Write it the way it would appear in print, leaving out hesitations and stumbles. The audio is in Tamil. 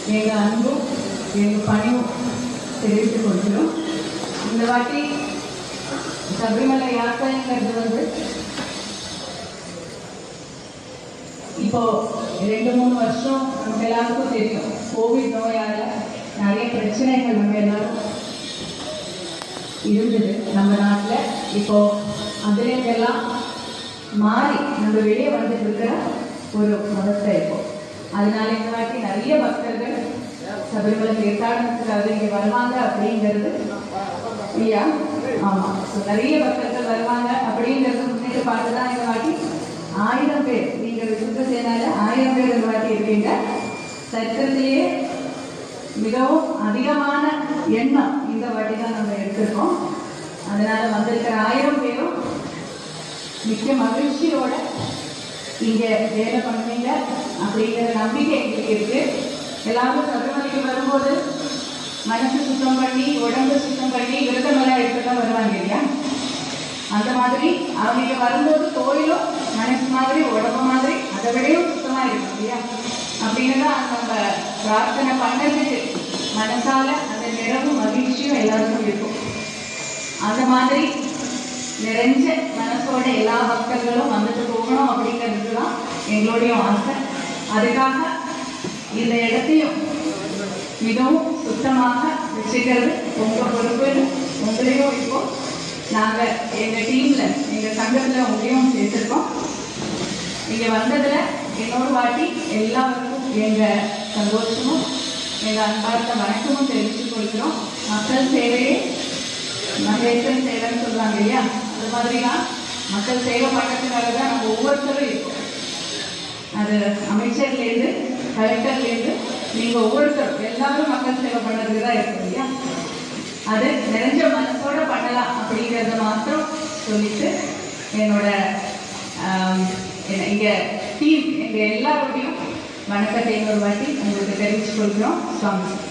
எங்கள் அன்பும் எங்கள் பணியும் தெரிவித்துக் கொள்கிறோம். இந்த வாட்டி சபரிமலை யாத்திரைங்கிறது இப்போ 2-3 வருஷம் நமக்கு எல்லாருக்கும் தெரியும். கோவிட் நோயால் நிறைய பிரச்சனைகள் நம்ம எல்லாரும் இருந்தது நம்ம நாட்டில். இப்போ அதுலேருந்தெல்லாம் மாறி நம்ம வெளியே வந்துட்டு இருக்கிற ஒரு அவஸ்தை இப்போ. அதனால இந்த வாட்டி நிறைய பக்தர்கள் சபரிமலை தீர்த்தாடனத்துக்காக இங்கே வருவாங்க அப்படிங்கிறது இல்லையா? ஆமாம். ஸோ நிறைய பக்தர்கள் வருவாங்க அப்படிங்கிறது முன்னிட்டு பார்த்து தான் இந்த வாட்டி 1000 பேர், நீங்கள் விசுத்த சேனால 1000 பேர் இந்த வாட்டி இருக்கீங்க. சட்டத்திலேயே மிகவும் அதிகமான எண்ணம் இந்த வாட்டி தான் நம்ம எடுத்திருக்கோம். அதனால வந்திருக்கிற 1000 பேரும் மிக்க மகிழ்ச்சியோட இங்கே வேலை பண்ணுவீங்க அப்படிங்கிற நம்பிக்கை எங்களுக்கு இருக்கு. எல்லாரும் சபரிமலைக்கு வரும்போது மனசு சுத்தம் பண்ணி உடம்பு சுத்தம் பண்ணி விரதமெல்லாம் எடுத்து தான் வருவாங்க இல்லையா? அந்த மாதிரி அவங்க வரும்போது கோயிலும் மனசு மாதிரி உடம்பு மாதிரி அதை விடையும் சுத்தமாக இருக்கும் இல்லையா? அப்படின்னு தான் நம்ம பிரார்த்தனை பண்ணதுக்கு மனசால அந்த நிறைவும் மகிழ்ச்சியும் எல்லாருக்கும் இருக்கும். அந்த மாதிரி நிறைஞ்ச மனசோட எல்லா பக்தர்களும் வந்துட்டு போகணும் அப்படிங்கிறது தான் எங்களுடைய ஆசை. அதுக்காக இந்த இடத்தையும் மிகவும் சுத்தமாக வச்சுக்கிறது உங்கள் பொறுப்புன்னு உங்களையும் இப்போ நாங்கள் எங்கள் டீமில் எங்கள் சங்கத்தில் உங்களையும் சேர்த்துருக்கோம். இங்கே வந்ததில் இன்னொரு வாட்டி எல்லாருக்கும் எங்கள் சந்தோஷமும் எங்கள் அன்பார்ந்த வணக்கமும் தெரிவித்துக் கொள்கிறோம். மக்கள் சேவையே மகேசன் சேவைன்னு சொல்லுவாங்க இல்லையா? அது மாதிரி தான் மக்கள் சேவை பண்ணுறதுக்காக தான் நம்ம ஒவ்வொருத்தரும் இருக்கோம். அது அமைச்சர்லேருந்து கலெக்டர்லேருந்து நீங்கள் ஒவ்வொருத்தரும் எல்லாரும் மக்கள் சேவை பண்ணுறதுக்கு தான் இருக்கும் இல்லையா? அது நிறைஞ்ச மனசோட பண்ணலாம் அப்படிங்கிறத மாத்திரம் சொல்லிட்டு என்னோட இங்கே டீம் எங்கள் எல்லாரோடையும் வணக்கத்தை இன்னொரு வாட்டி உங்களுக்கு தெரிவித்துக் கொள்கிறோம். சுவாமி.